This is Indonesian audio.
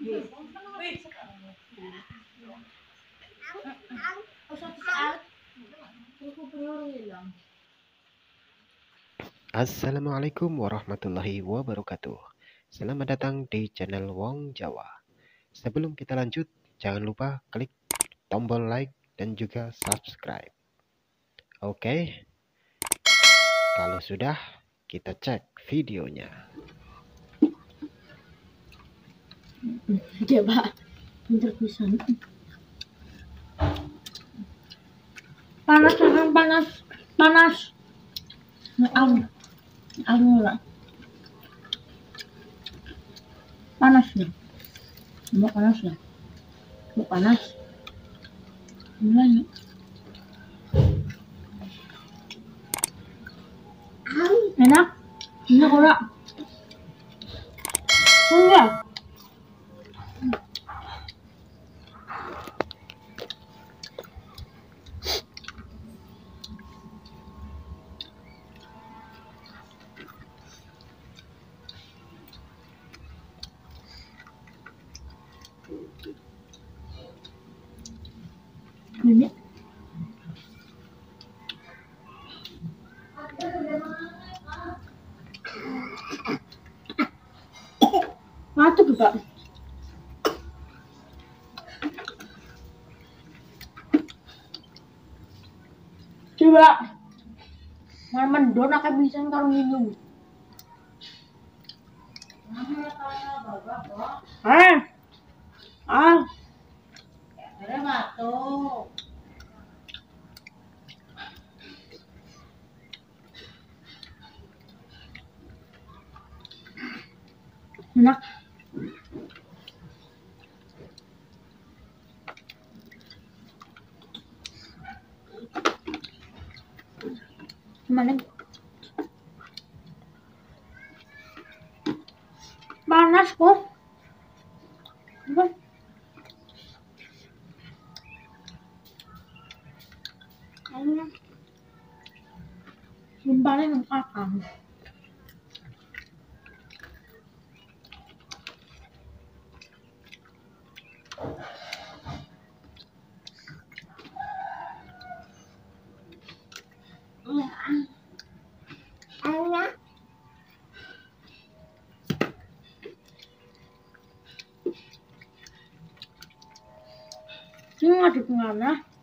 Assalamualaikum warahmatullahi wabarakatuh. Selamat datang di channel Wong Jawa. Sebelum kita lanjut, jangan lupa klik tombol like dan juga subscribe. Oke, kalau sudah, kita cek videonya. Coba, pinter pisan. Panas, panas, panas. Lah. Panas ya. Mau panas ya. Mau panas. Mulai. Enak. Enak ora? Enggak. Ini. Matu juga. Coba. Mau mendon akan bisa kalau minum. Ada batuk. Enak. Mana? Panas kok. Kayaknya jembalnya ngakak. Ini ngaduk mana?